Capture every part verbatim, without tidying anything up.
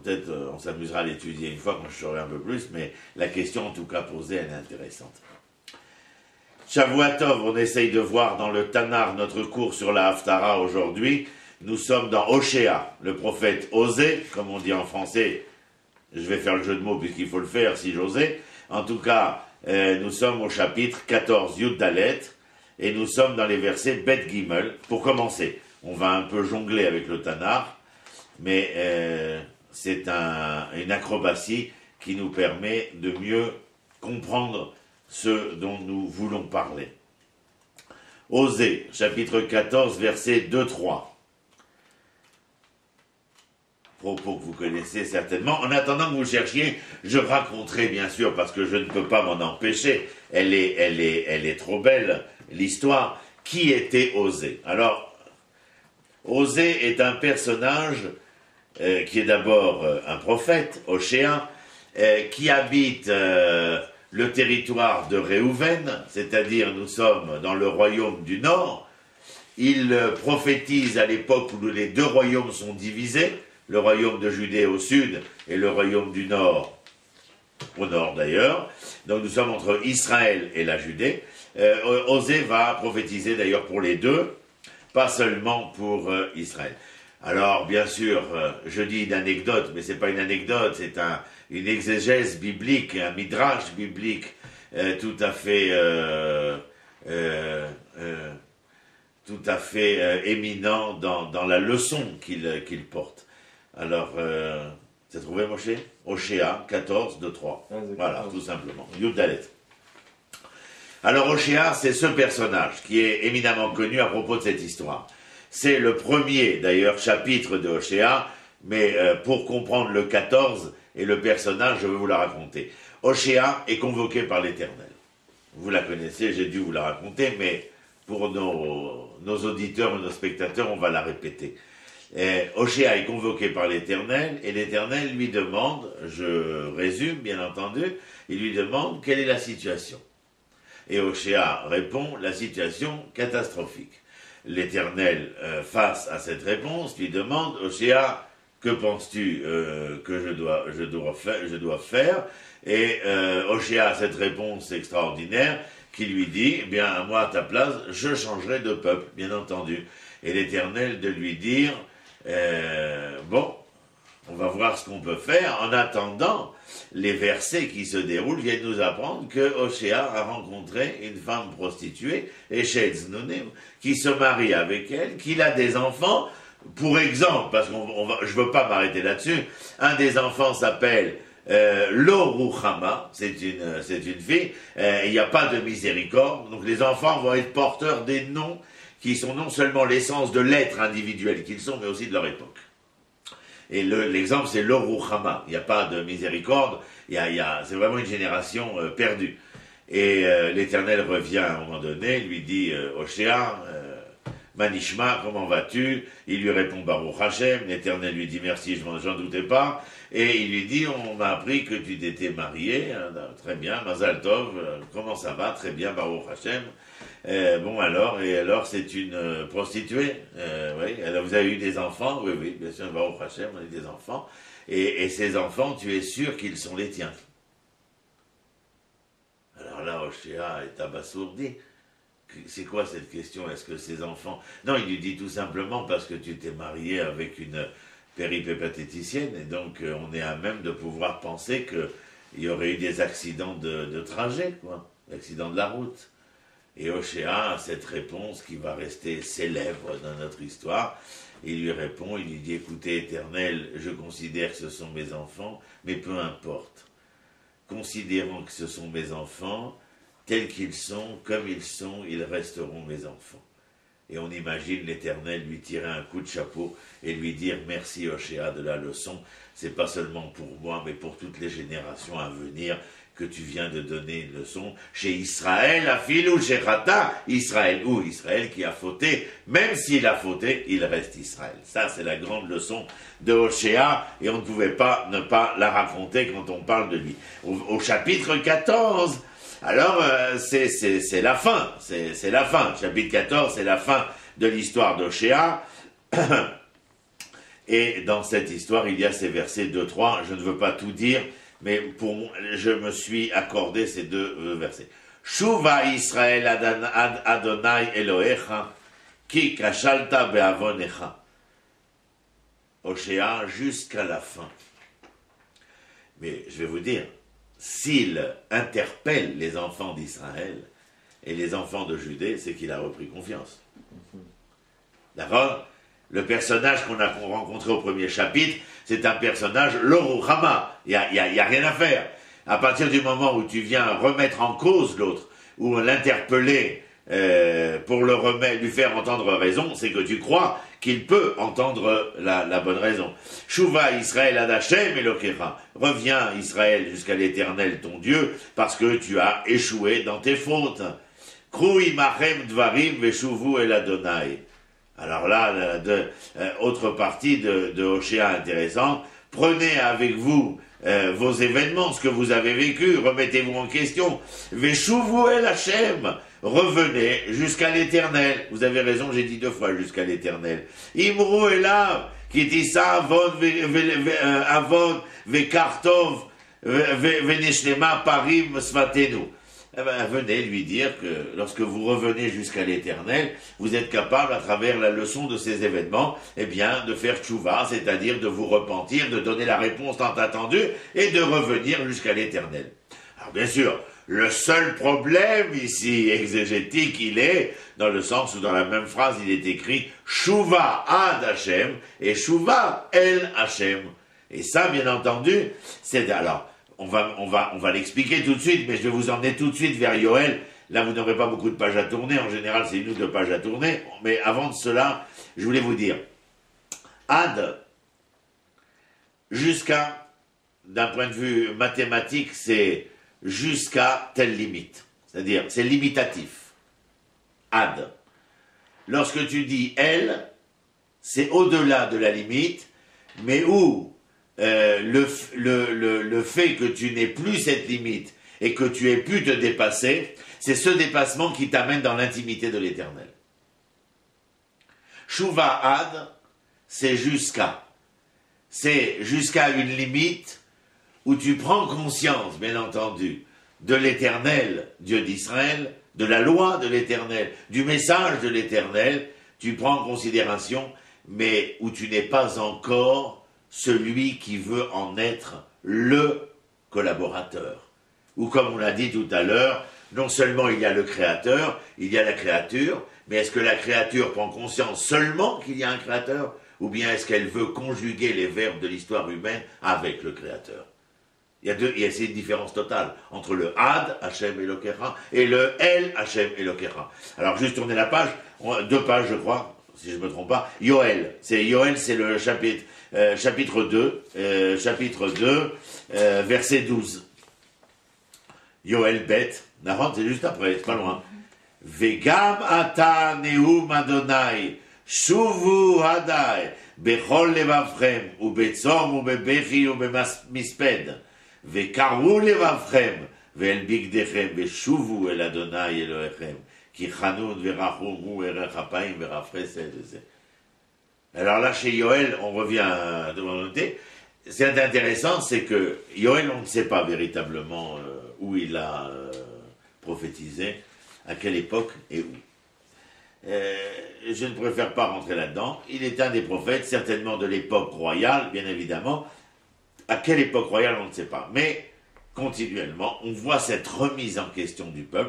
peut-être euh, on s'amusera à l'étudier une fois quand je saurai un peu plus, mais la question en tout cas posée, elle est intéressante. Shavuatov, on essaye de voir dans le Tanar notre cours sur la Haftara aujourd'hui. Nous sommes dans Oshéa, le prophète Osée, comme on dit en français. Je vais faire le jeu de mots puisqu'il faut le faire si j'osais. En tout cas, euh, nous sommes au chapitre quatorze, Yud Dalet, et nous sommes dans les versets Bet Gimel. Pour commencer, on va un peu jongler avec le Tanar, mais euh, c'est un, une acrobatie qui nous permet de mieux comprendre ce dont nous voulons parler. Osée, chapitre quatorze, versets deux trois. Propos que vous connaissez certainement. En attendant que vous cherchiez, je raconterai bien sûr, parce que je ne peux pas m'en empêcher, elle est, elle est, elle est trop belle, l'histoire, qui était Osée. Alors, Osée est un personnage euh, qui est d'abord euh, un prophète, Oshéa, euh, qui habite euh, le territoire de Réhouven, c'est-à-dire nous sommes dans le royaume du Nord. Il euh, prophétise à l'époque où les deux royaumes sont divisés, le royaume de Judée au sud et le royaume du Nord au nord d'ailleurs. Donc nous sommes entre Israël et la Judée. Euh, Osée va prophétiser d'ailleurs pour les deux, pas seulement pour euh, Israël. Alors bien sûr, euh, je dis une anecdote, mais c'est pas une anecdote, c'est un, une exégèse biblique, un midrash biblique euh, tout à fait, euh, euh, euh, tout à fait euh, éminent dans, dans la leçon qu'il qu'il porte. Alors, euh, t'as trouvé Moshe? Oshéa, quatorze, deux, trois. Ah, voilà, tout simplement. Yud Dalet. Alors, Oshéa, c'est ce personnage qui est éminemment connu à propos de cette histoire. C'est le premier, d'ailleurs, chapitre de Oshéa, mais euh, pour comprendre le quatorze et le personnage, je vais vous la raconter. Oshéa est convoqué par l'Éternel. Vous la connaissez, j'ai dû vous la raconter, mais pour nos, nos auditeurs et nos spectateurs, on va la répéter. Oshéa est convoqué par l'Éternel, et l'Éternel lui demande, je résume bien entendu, il lui demande quelle est la situation. Et Oshéa répond, la situation catastrophique. L'Éternel, euh, face à cette réponse, lui demande, Oshéa, que penses-tu euh, que je dois, je, dois faire, je dois faire Et euh, Oshéa a cette réponse extraordinaire qui lui dit, eh bien, moi à ta place, je changerai de peuple, bien entendu. Et l'Éternel de lui dire, Euh, bon, on va voir ce qu'on peut faire. En attendant, les versets qui se déroulent viennent nous apprendre que Oshéa a rencontré une femme prostituée, Eshet Znonim, qui se marie avec elle, qu'il a des enfants. Pour exemple, parce que je ne veux pas m'arrêter là-dessus, un des enfants s'appelle euh, Lo Ruchama, c'est une, c'est une fille, euh, il n'y a pas de miséricorde, donc les enfants vont être porteurs des noms qui sont non seulement l'essence de l'être individuel qu'ils sont, mais aussi de leur époque. Et l'exemple, le, c'est l'Oruchama. Il n'y a pas de miséricorde, il y a, il y a, c'est vraiment une génération euh, perdue. Et euh, l'Éternel revient à un moment donné, lui dit euh, Oshéa, euh, Manishma, comment vas-tu? Il lui répond Baruch Hashem. L'Éternel lui dit merci, je n'en doutais pas. Et il lui dit, on m'a appris que tu t'étais marié, hein, très bien, Mazal Tov, euh, comment ça va? Très bien, Baruch Hashem. Euh, bon alors, et alors c'est une euh, prostituée, euh, oui, alors vous avez eu des enfants, oui, oui, bien sûr, Baruch Hashem, on a eu des enfants, et, et ces enfants, tu es sûr qu'ils sont les tiens? Alors là, Oshéa est abasourdi. C'est quoi cette question? Est-ce que ces enfants... Non, il lui dit tout simplement parce que tu t'es marié avec une péripépatéticienne, et donc euh, on est à même de pouvoir penser qu'il y aurait eu des accidents de, de trajet, quoi, accidents de la route. Et Oshéa a cette réponse qui va rester célèbre dans notre histoire. Il lui répond, il lui dit, écoutez, Éternel, je considère que ce sont mes enfants, mais peu importe. Considérant que ce sont mes enfants, tels qu'ils sont, comme ils sont, ils resteront mes enfants. Et on imagine l'Éternel lui tirer un coup de chapeau et lui dire, merci Oshéa de la leçon, c'est pas seulement pour moi, mais pour toutes les générations à venir, que tu viens de donner une leçon chez Israël, Afil ou chez Rata, Israël ou Israël qui a fauté, même s'il a fauté, il reste Israël. Ça, c'est la grande leçon de Oshéa, et on ne pouvait pas ne pas la raconter quand on parle de lui. Au, au chapitre quatorze, alors euh, c'est la fin, c'est la fin. Chapitre quatorze, c'est la fin de l'histoire d'Oshéa. Et dans cette histoire, il y a ces versets deux trois. Je ne veux pas tout dire, mais pour moi, je me suis accordé ces deux euh, versets. Shuva Israël ad Adonai Elohecha, ki kashalta be'avonecha. Oshéa jusqu'à la fin. Mais je vais vous dire, s'il interpelle les enfants d'Israël et les enfants de Judée, c'est qu'il a repris confiance. D'accord? Le personnage qu'on a rencontré au premier chapitre, c'est un personnage l'Oruchama. Il n'y a, y a, y a rien à faire. À partir du moment où tu viens remettre en cause l'autre, ou l'interpeller euh, pour le remettre, lui faire entendre raison, c'est que tu crois qu'il peut entendre la, la bonne raison. Shuva Israël ad Hashem Elokecha. Reviens Israël jusqu'à l'Éternel ton Dieu, parce que tu as échoué dans tes fautes. Krui machem dvarim veshuvu el Adonai. Alors là, la, de, euh, autre partie de, de Oshéa intéressant, prenez avec vous euh, vos événements, ce que vous avez vécu, remettez-vous en question. Veshuvu el Hashem, revenez jusqu'à l'Éternel. Vous avez raison, j'ai dit deux fois jusqu'à l'Éternel. Imru elav, kitisa avon avon vekartov veneshlema parim svatenu. Eh ben, venez lui dire que lorsque vous revenez jusqu'à l'Éternel, vous êtes capable, à travers la leçon de ces événements, eh bien, de faire tchouva, c'est-à-dire de vous repentir, de donner la réponse tant attendue, et de revenir jusqu'à l'Éternel. Alors, bien sûr, le seul problème ici, exégétique, il est, dans le sens où dans la même phrase, il est écrit « Shuva ad Hashem » et « Shuva el Hashem ». Et ça, bien entendu, c'est... alors. On va, on va, on va l'expliquer tout de suite, mais je vais vous emmener tout de suite vers Yoël. Là, vous n'aurez pas beaucoup de pages à tourner. En général, c'est une ou deux pages à tourner. Mais avant de cela, je voulais vous dire, Ad, jusqu'à, d'un point de vue mathématique, c'est jusqu'à telle limite. C'est-à-dire, c'est limitatif. Ad. Lorsque tu dis elle, c'est au-delà de la limite, mais où Euh, le, le, le, le fait que tu n'aies plus cette limite et que tu aies pu te dépasser, c'est ce dépassement qui t'amène dans l'intimité de l'Éternel. Shuva ad, c'est jusqu'à. C'est jusqu'à une limite où tu prends conscience, bien entendu, de l'Éternel, Dieu d'Israël, de la loi de l'Éternel, du message de l'Éternel, tu prends en considération, mais où tu n'es pas encore celui qui veut en être le collaborateur. Ou comme on l'a dit tout à l'heure, non seulement il y a le créateur, il y a la créature, mais est-ce que la créature prend conscience seulement qu'il y a un créateur, ou bien est-ce qu'elle veut conjuguer les verbes de l'histoire humaine avec le créateur? Il y a deux, il y a cette différence totale entre le Ad, Hashem Elokecha, et le El, Hashem Elokecha. Alors juste tourner la page, deux pages je crois, si je ne me trompe pas, Yoël, c'est Yoël, c'est le chapitre, euh, chapitre deux, euh, chapitre deux, euh, verset douze. Yoël bête, Nahon, c'est juste après, c'est pas loin. Vegam ata neum Adonai, shuvu hadai, bechol levavchem, u betzom, u bebechi, u bemisped, vekaru levavchem, ve'el bigdechem, veshuvu el Adonai Elohechem. Alors là, chez Yoël, on revient à noter. C'est intéressant, c'est que Yoël, on ne sait pas véritablement euh, où il a euh, prophétisé, à quelle époque et où. Euh, je ne préfère pas rentrer là-dedans. Il est un des prophètes, certainement de l'époque royale, bien évidemment. À quelle époque royale, on ne sait pas. Mais continuellement, on voit cette remise en question du peuple.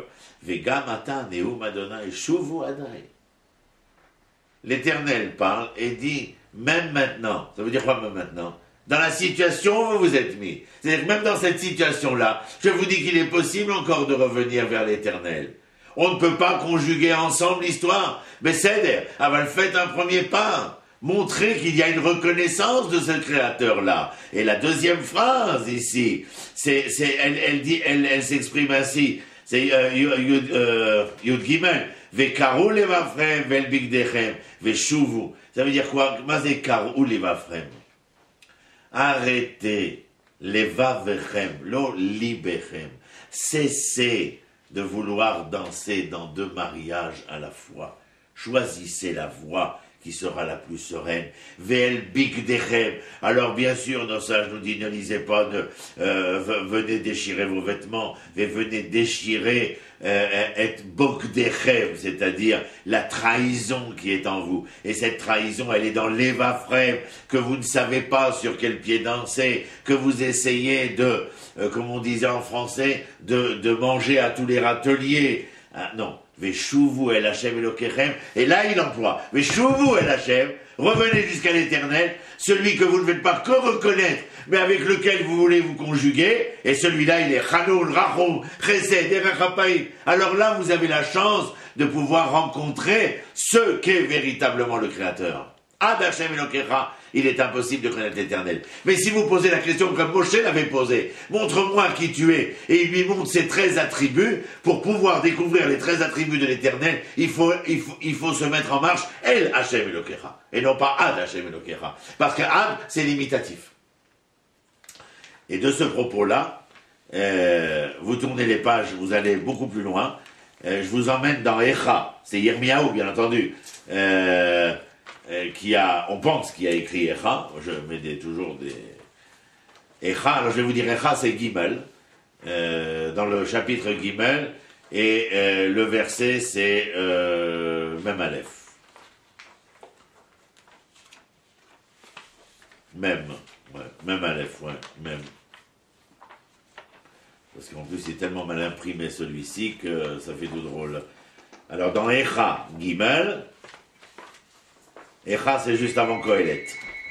L'Éternel parle et dit, même maintenant, ça veut dire quoi même maintenant? Dans la situation où vous vous êtes mis. C'est-à-dire que même dans cette situation-là, je vous dis qu'il est possible encore de revenir vers l'Éternel. On ne peut pas conjuguer ensemble l'histoire. Mais c'est, avant faites un premier pas. Montrer qu'il y a une reconnaissance de ce créateur-là. Et la deuxième phrase ici, c'est, c'est, elle, elle dit, elle, elle s'exprime ainsi. C'est Yud euh, Gimel. Vekaru levavchem vel bigdechem veshuvu. Ça veut dire quoi? Mazé karu levavchem. Arrêtez levavchem, lo libechem. Cessez de vouloir danser dans deux mariages à la fois. Choisissez la voie qui sera la plus sereine. Ve'el bigdechem. Alors bien sûr, nos sages nous disent, ne lisez pas, ne, euh, venez déchirer vos vêtements, mais venez déchirer euh, et bogdechem, c'est-à-dire la trahison qui est en vous. Et cette trahison, elle est dans l'évafrem, que vous ne savez pas sur quel pied danser, que vous essayez de, euh, comme on disait en français, de, de manger à tous les râteliers. Ah, non. Veshuvu el Hashem Elokechem, et là il emploie Veshuvu el Hashem, revenez jusqu'à l'Éternel, celui que vous ne faites pas que reconnaître, mais avec lequel vous voulez vous conjuguer, et celui-là il est Chanoul, Rachum, Chesed, Erachapaim. Alors là vous avez la chance de pouvoir rencontrer ce qu'est véritablement le Créateur. Ad Hashem Elokecha, il est impossible de connaître l'Éternel. Mais si vous posez la question comme Moshe l'avait posée, montre-moi qui tu es, et il lui montre ses treize attributs, pour pouvoir découvrir les treize attributs de l'Éternel, il faut, il faut, il faut se mettre en marche El Hashem Elokecha, et non pas Ad Hashem Elokecha, parce que Ad, c'est limitatif. Et de ce propos-là, euh, vous tournez les pages, vous allez beaucoup plus loin, euh, je vous emmène dans Echa, c'est Yirmiyahu bien entendu, euh, Euh, qui a, on pense qu'il a écrit Echa, je mets des, toujours des... Echa, alors je vais vous dire, Echa c'est Gimel, euh, dans le chapitre Gimel, et euh, le verset c'est euh, même Aleph. Même, ouais, même Aleph, ouais, même. Parce qu'en plus il est tellement mal imprimé celui-ci que ça fait tout drôle. Alors dans Echa, Gimel, Echa, c'est juste avant Kohelet.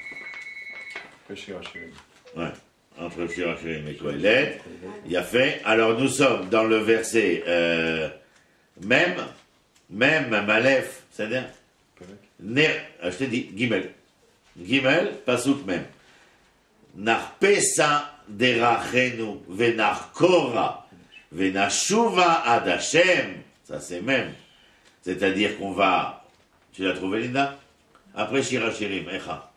Ouais, entre Shirachirim et Kohelet. Il a fait. Alors nous sommes dans le verset euh, même, même, Malef, c'est-à-dire Ner, je t'ai dit, Gimel. Gimel, Pasuk même. Narpesa derachenu venarkora venashuva ad Hashem. Ça c'est même. C'est-à-dire qu'on va. Tu l'as trouvé, Linda? Après Shirachirim, Echa.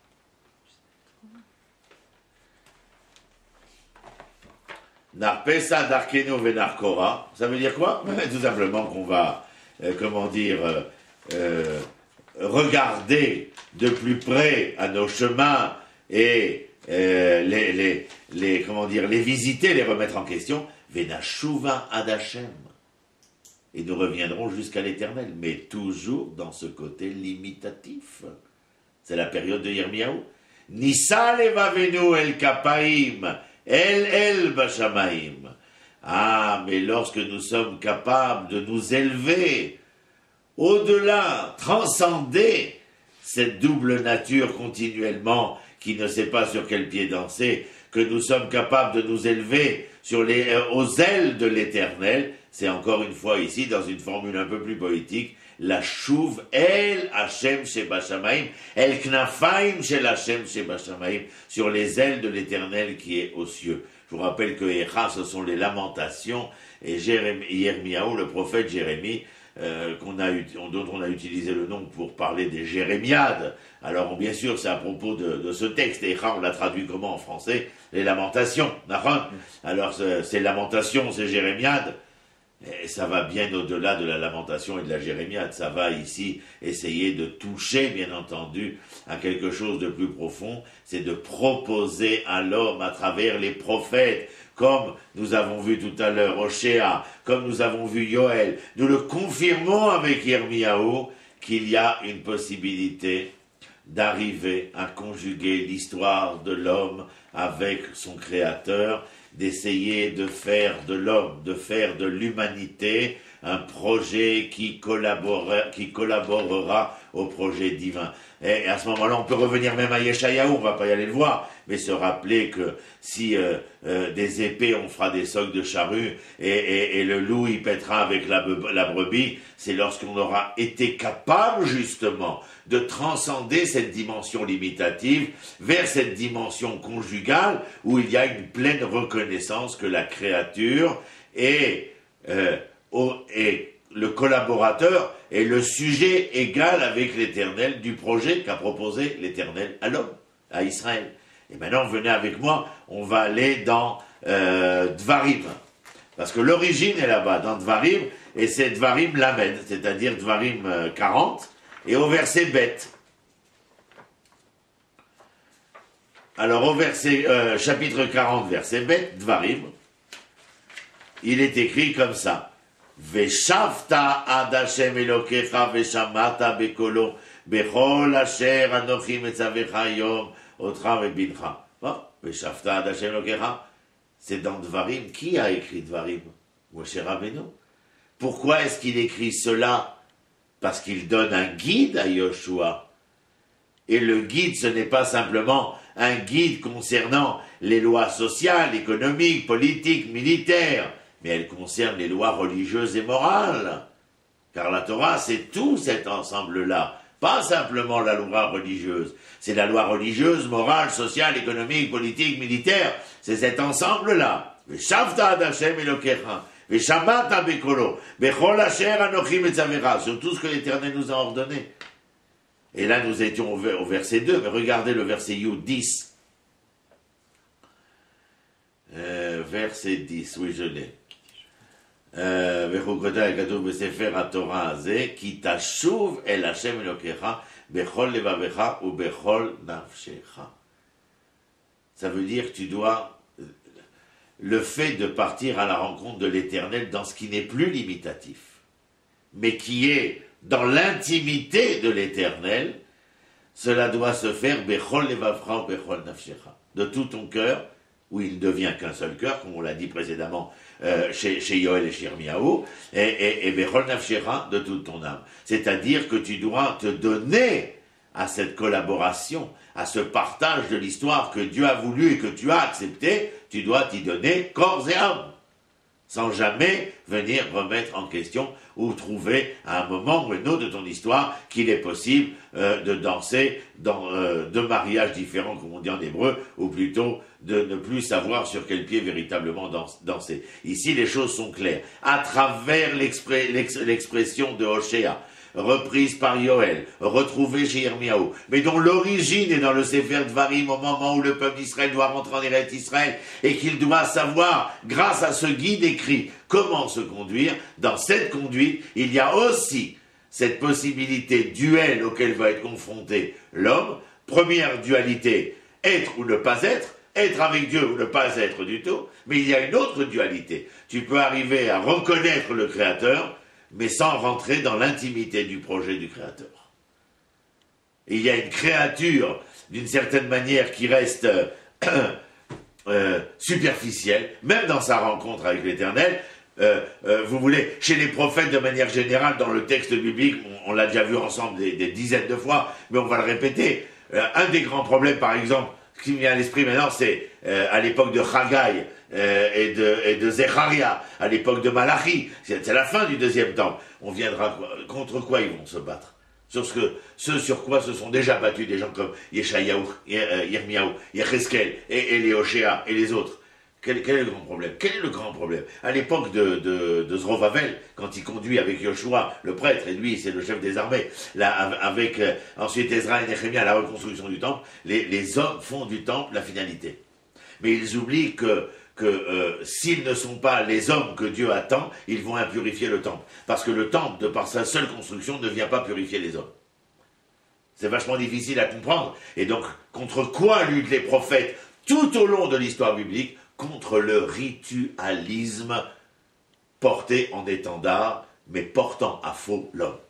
Narpesa darkenu venarkora. Ça veut dire quoi? Tout simplement qu'on va, euh, comment dire, euh, euh, regarder de plus près à nos chemins et euh, les, les, les, comment dire, les visiter, les remettre en question. Venashuva ad Hashem. Et nous reviendrons jusqu'à l'Éternel, mais toujours dans ce côté limitatif. C'est la période de Yirmiyahu. Nisa levavenu el kapaim, el el bashamaim. Ah, mais lorsque nous sommes capables de nous élever au-delà, transcender cette double nature continuellement qui ne sait pas sur quel pied danser, que nous sommes capables de nous élever sur les, euh, aux ailes de l'Éternel, c'est encore une fois ici, dans une formule un peu plus poétique, la chouve el Hashem sheba shamaim, el knafaim shel Hashem sheba shamaim, sur les ailes de l'Éternel qui est aux cieux. Je vous rappelle que Echa, ce sont les lamentations, et Yirmiyahu, le prophète Jérémie, euh, qu'on a, dont on a utilisé le nom pour parler des Jérémiades. Alors bien sûr, c'est à propos de, de ce texte. Echa, on l'a traduit comment en français? Les lamentations. Alors ces lamentations, ces Jérémiades, et ça va bien au-delà de la lamentation et de la jérémiade. Ça va ici essayer de toucher, bien entendu, à quelque chose de plus profond. C'est de proposer à l'homme, à travers les prophètes, comme nous avons vu tout à l'heure Oshéa, comme nous avons vu Yoël, nous le confirmons avec Yirmiyahu, qu'il y a une possibilité d'arriver à conjuguer l'histoire de l'homme avec son Créateur, d'essayer de faire de l'homme, de faire de l'humanité un projet qui collaborera, qui collaborera au projet divin. Et à ce moment-là, on peut revenir même à Yeshayahu, on va pas y aller le voir, mais se rappeler que si euh, euh, des épées, on fera des socs de charrue, et, et, et le loup, il pètera avec la, la brebis, c'est lorsqu'on aura été capable, justement, de transcender cette dimension limitative vers cette dimension conjugale, où il y a une pleine reconnaissance que la créature est, euh, au, est le collaborateur est le sujet égal avec l'Éternel du projet qu'a proposé l'Éternel à l'homme, à Israël. Et maintenant, venez avec moi, on va aller dans euh, Dvarim. Parce que l'origine est là-bas, dans Dvarim, et c'est Dvarim Lamed, c'est-à-dire Dvarim quarante, et au verset Bet. Alors au verset, euh, chapitre quarante, verset Bet, Dvarim, il est écrit comme ça. Veshavta ad Hashem Elokecha veshamata bekolo bechol asher anochi metzavecha yom otra vebincha. Bon, Veshavta ad Hashem Elokecha, c'est dans Dvarim. Qui a écrit Dvarim? Moshe Rabbeinu. Pourquoi est-ce qu'il écrit cela? Parce qu'il donne un guide à Yoshua. Et le guide, ce n'est pas simplement un guide concernant les lois sociales, économiques, politiques, militaires, mais elle concerne les lois religieuses et morales. Car la Torah, c'est tout cet ensemble-là. Pas simplement la loi religieuse. C'est la loi religieuse, morale, sociale, économique, politique, militaire. C'est cet ensemble-là. Veshavta ad Hashem Elokecha. Veshamata bekolo. Bechol asher anochi metzavecha. Sur tout ce que l'Éternel nous a ordonné. Et là, nous étions au verset deux, mais regardez le verset Yud dix. Euh, verset dix, oui, je l'ai. Vechukota ekatuv besefer haTorah hazeh, ki tashuv el Hashem Elokecha, bechol levavecha ou bechol nafshecha. Ça veut dire que tu dois, le fait de partir à la rencontre de l'Éternel dans ce qui n'est plus limitatif, mais qui est dans l'intimité de l'Éternel, cela doit se faire bechol levavcha ou bechol nafshecha, de tout ton cœur, où il ne devient qu'un seul cœur, comme on l'a dit précédemment euh, chez, chez Yoel et chez Yirmiyahu, et, et, et bechol nafshecha, de toute ton âme. C'est-à-dire que tu dois te donner à cette collaboration, à ce partage de l'histoire que Dieu a voulu et que tu as accepté, tu dois t'y donner corps et âme, sans jamais venir remettre en question ou trouver à un moment ou un autre de ton histoire qu'il est possible euh, de danser dans euh, deux mariages différents, comme on dit en hébreu, ou plutôt de ne plus savoir sur quel pied véritablement danser. Ici, les choses sont claires. À travers l'expré- l'ex- l'expression de Hoshea, reprise par Yoel, retrouvée chez Yirmiyahu, mais dont l'origine est dans le Sefer Dvarim, au moment où le peuple d'Israël doit rentrer en Eretz Israël, et qu'il doit savoir, grâce à ce guide écrit, comment se conduire. Dans cette conduite, il y a aussi cette possibilité duel auquel va être confronté l'homme. Première dualité, être ou ne pas être, être avec Dieu ou ne pas être du tout, mais il y a une autre dualité. Tu peux arriver à reconnaître le Créateur, mais sans rentrer dans l'intimité du projet du Créateur. Et il y a une créature, d'une certaine manière, qui reste euh, euh, superficielle, même dans sa rencontre avec l'Éternel. Euh, euh, vous voulez, chez les prophètes, de manière générale, dans le texte biblique, on, on l'a déjà vu ensemble des, des dizaines de fois, mais on va le répéter. Euh, un des grands problèmes, par exemple, qui me vient à l'esprit maintenant, c'est euh, à l'époque de Haggai, Euh, et de, et de Zecharia, à l'époque de Malachi, c'est, c'est la fin du deuxième temple. On viendra, contre quoi ils vont se battre? Sur ce, que, ce sur quoi se sont déjà battus des gens comme Yeshayahu, Yirmiyahu, Yecheskel, et, et les Hoshea, et les autres. Quel, quel est le grand problème? Quel est le grand problème? À l'époque de, de, de Zorovavel, quand il conduit avec Yoshua, le prêtre, et lui c'est le chef des armées, là, avec euh, ensuite Ezra et Nehemia, la reconstruction du temple, les, les hommes font du temple la finalité. Mais ils oublient que que euh, s'ils ne sont pas les hommes que Dieu attend, ils vont impurifier le temple. Parce que le temple, de par sa seule construction, ne vient pas purifier les hommes. C'est vachement difficile à comprendre. Et donc, contre quoi luttent les prophètes tout au long de l'histoire biblique? Contre le ritualisme porté en étendard, mais portant à faux l'homme.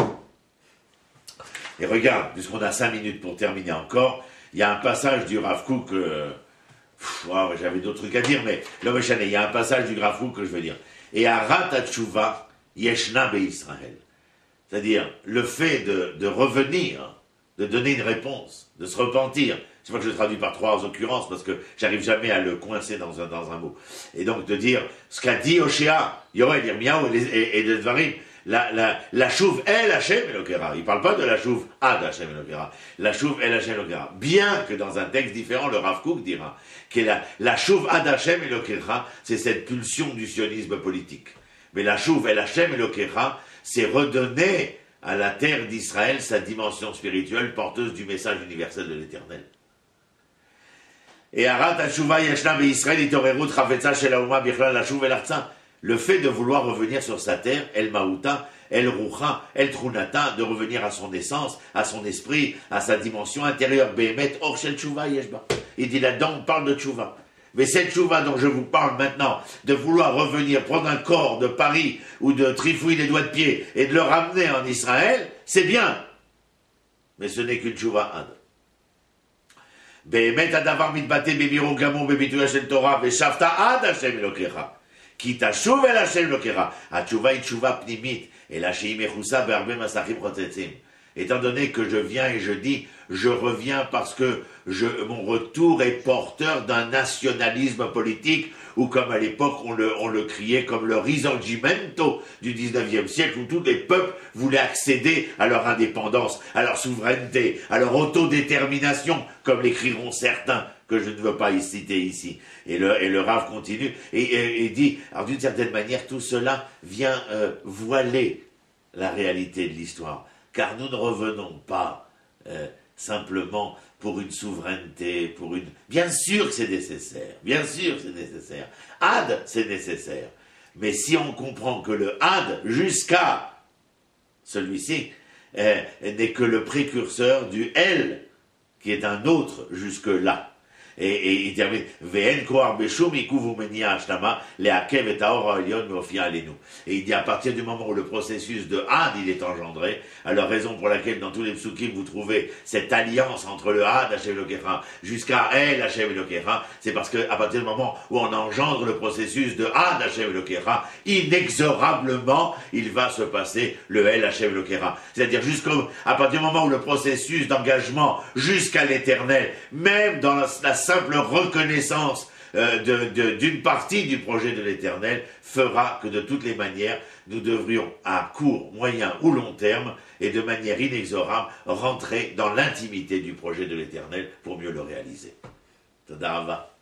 Et regarde, puisqu'on a cinq minutes pour terminer encore, il y a un passage du Rav Kook... Euh, Wow, j'avais d'autres trucs à dire, mais l'homme il y a un passage du Rav Kook que je veux dire. Et Arat Hatshuva Yeshna Be'Israël. C'est-à-dire, le fait de, de revenir, de donner une réponse, de se repentir. C'est pas que je traduis par trois occurrences, parce que j'arrive jamais à le coincer dans un, dans un mot. Et donc de dire, ce qu'a dit Hoshea, Yoel, Yirmiyahu et, et, et de Dvarim, La, la, la chouve El Hashem Elokera. Il ne parle pas de la chouve Ad Hashem Elokera. La chouve El Hashem Elokera. Bien que dans un texte différent, le Rav Kook dira que la, la chouve Ad Hashem Elokera, c'est cette pulsion du sionisme politique. Mais la chouve El Hashem Elokera, c'est redonner à la terre d'Israël sa dimension spirituelle porteuse du message universel de l'Éternel. Et Arat Hashuva Yeshna Be'Israël Itorerut Chafetza Shel Hauma Bichlal La Chouve El Artza. Le fait de vouloir revenir sur sa terre, El Maouta, El Rucha, El Trunata, de revenir à son essence, à son esprit, à sa dimension intérieure. Behemet Or Shel Tshuva Yeshba. Il dit là-dedans, on parle de Tshuva. Mais cette Tshuva dont je vous parle maintenant, de vouloir revenir, prendre un corps de Paris ou de trifouiller les doigts de pied et de le ramener en Israël, c'est bien. Mais ce n'est qu'une Tshuva Ad. Behemet Adavar Mitbate Bebiro Gamon Bebituya Shel Torah Beshavta Ad Hashem Elokecha. Ki tashuv el Hashem Elokecha. Atshuva est Tshuva Pnimit. Et la Sheim Echusa Berbe Masachim Protetzim. Étant donné que je viens et je dis, je reviens parce que je, mon retour est porteur d'un nationalisme politique, ou comme à l'époque on le, on le criait comme le risorgimento du dix-neuvième siècle, où tous les peuples voulaient accéder à leur indépendance, à leur souveraineté, à leur autodétermination, comme l'écriront certains, que je ne veux pas y citer ici. Et le, et le Rav continue, et, et, et dit, alors d'une certaine manière, tout cela vient euh, voiler la réalité de l'histoire. Car nous ne revenons pas euh, simplement pour une souveraineté, pour une... Bien sûr que c'est nécessaire, bien sûr que c'est nécessaire. Ad, c'est nécessaire. Mais si on comprend que le Ad, jusqu'à celui-ci, euh, n'est que le précurseur du El, qui est un autre jusque-là. Et, et il termine Ve'en koar beshum ikuv umenia ashlama leakev et haor ha'elyon meofia alenu. Et il dit à partir du moment où le processus de Had il est engendré, alors raison pour laquelle dans tous les psukim vous trouvez cette alliance entre le Had Hashem Elokecha jusqu'à El Hashem Elokecha, c'est parce que à partir du moment où on engendre le processus de Had Hashem Elokecha, inexorablement il va se passer le El Hashem Elokecha. C'est-à-dire jusqu'à partir du moment où le processus d'engagement jusqu'à l'éternel, même dans la, la simple reconnaissance euh, de, de, d'une partie du projet de l'Éternel fera que de toutes les manières, nous devrions à court, moyen ou long terme, et de manière inexorable, rentrer dans l'intimité du projet de l'Éternel pour mieux le réaliser. Toda Rava.